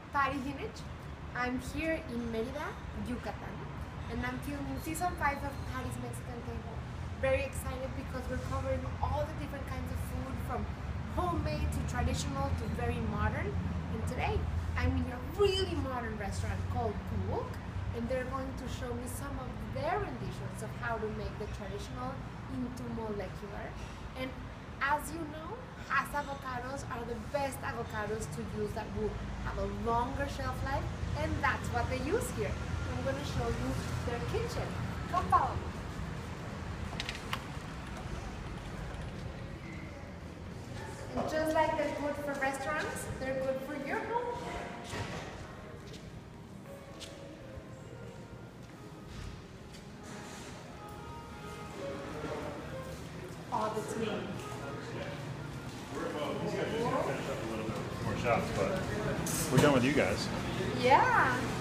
Pati. I'm here in Mérida, Yucatan, and I'm filming season 5 of Pati's Mexican Table. Very excited because we're covering all the different kinds of food, from homemade to traditional to very modern. And today I'm in a really modern restaurant called Cook, and they're going to show me some of their renditions of how to make the traditional into molecular. And as you know, avocados are the best avocados to use that will have a longer shelf life, and that's what they use here. I'm going to show you their kitchen. Come follow me. And just like they're good for restaurants, they're good for your home. All the time. Finish up a little bit more shots, but we're done with you guys. Yeah.